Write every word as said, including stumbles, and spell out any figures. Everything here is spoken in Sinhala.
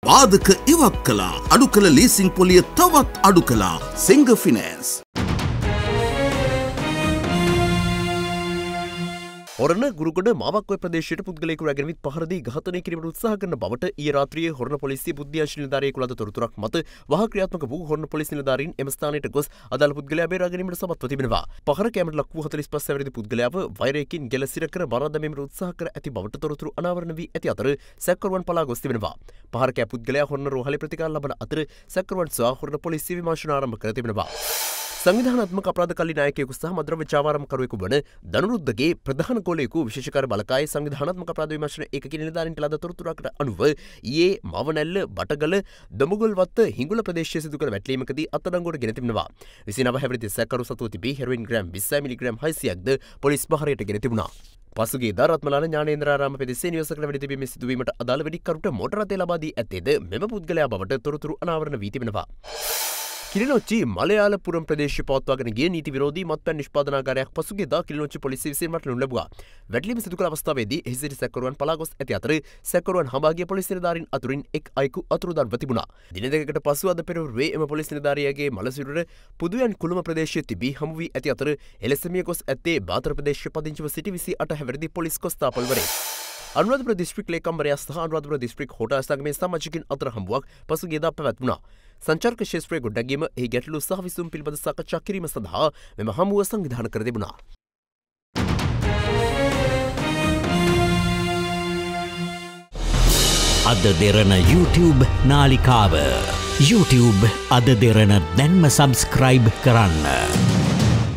බාධක ඉවත් කළා. අඩු කළ ලීසිං පොලිය තවත් අඩු කළා. සිංග ෆිනෑන්ස්. හොරණ ගුරුගොඩ මාවක්කොය ප්‍රදේශයට පුද්ගලයෙකු රැගෙන විත් පහර දී ඝාතනය කිරීමට උත්සාහ කරන බවට ඊයේ රාත්‍රියේ හොරණ පොලිසිය බුද්ධිඅංශ නිලධාරියෙකු ලද තොරතුරක් මත වහ ක්‍රියාත්මක වූ හොරණ පොලිස් නිලධාරීන් එම ස්ථානයට ගොස් අදාළ පුද්ගලයා බේරා ගැනීමට සමත්ව තිබෙනවා. පහර කැමරට ලක් වූ හතළිස් පහ වැරදි පුද්ගලයාව වෛරයකින් ගෙල සිර කර මරා දැමීමට උත්සාහ කර ඇති බවට තොරතුරු අනාවරණ වී ඇති අතර සැකකරුවන් පලා ගොස් තිබෙනවා. පහර කෑ පුද්ගලයා හොරණ රෝහලේ ප්‍රතිකාර ලබන අතර සැකකරුවන් සහ හොරණ පොලිසිය විමර්ශන ආරම්භ කර තිබෙනවා. සංවිධානාත්මක අපරාධ කල්ලි නායකයෙකු සහ මද්‍රව්‍ය චාවාරම්කරුවෙකු වන දනුරුද්දගේ ප්‍රධාන ගෝලයෙකු විශේෂකාර බලකායේ සංවිධානාත්මක අපරාධ විමර්ශන ඒකකයේ නිලධාරීන්ට ලද තොරතුරකට අනුව ඊයේ මවනැල්ල බටගල දොඹගොල්වත්ත හිඟුල ප්‍රදේශයේ සිදු කළ වැටලීමකදී අත්අඩංගුවට ගෙන තිබෙනවා. විසිනව හැවිරිදි සැකකරු සතුව තිබී හෙරොයින් ග්‍රෑම් විස්සයි මිලිග්‍රෑම් හයසියයක්ද පොලිස් භාරයට ගෙන තිබුණා. පසුගිය දා රත්මලාන ඥානේන්ද්‍රාරාම පෙදෙසේ නිවසකට වැඩි තිබීමේ සිදුවීමට අදාළ වෙඩික්කරුට මෝටර රථය ලබා දී ඇත්තේද මෙම පුද්ගලයා බවට තොරතුරු අනාවරණ වී තිබෙනවා. කිලිනොච්චි මලයාලපුරම් ප්‍රදේශය පවත්වාගෙන ගිය නීති විරෝධී මත්පැන් නිෂ්පාදනාගාරයක් පසුගියදා කිලිනොච්චි පොලිසිය විසින් මට ලැබුණු ලැබුවා. වැටලීම සිදු කළ අවස්ථාවේදී එහි සිටි සැකකරුවන් පලා ගොස් ඇති අතර සැකකරුවන් හඹා ගිය පොලිස් නිලධාරීන් අතුරින් එක් අයෙකු අතුරුදන්ව තිබුණා. දින දෙකකට පසු අද පෙරවරුවේ එම පොලිස් නිලධාරියාගේ මලසිරුර පුදුයන් කුළුම ප්‍රදේශයේ තිබී හමු වී ඇති අතර එලෙසමිය ගොස් ඇත්තේ බාතර ප්‍රදේශයේ පදිංචිව සිටි විසි අට හැවිරිදි පොලිස් කොස්තාපල්වරයෙක්. අනුරාධපුර දිස්ත්‍රික් ලේකම්වරයා සහ අනුරාධපුර දිස්ත්‍රික් හෝටල් සංගමේ සමාජිකින් අතර හමුවක් පසුගියදා පැවැත්වුණා. සංචාරක ක්ෂේත්‍රයේ ගොඩනැගීම එහි ගැටලු සහ විසඳුම් පිළිබඳ සාකච්ඡා කිරීම සඳහා මෙම හමුව සංවිධානය කර තිබුණා. අද දෙරණ YouTube නාලිකාව YouTube අද දෙරණ දැන්ම සබස්ක්‍රයිබ් කරන්න.